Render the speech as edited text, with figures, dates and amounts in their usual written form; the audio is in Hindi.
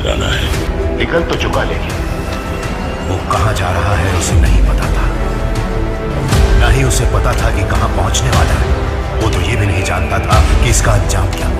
ठिकाना है। निकल तो चुका, लेकिन वो कहां जा रहा है उसे नहीं पता था। न ही उसे पता था कि कहां पहुंचने वाला है। वो तो ये भी नहीं जानता था कि इसका अंजाम क्या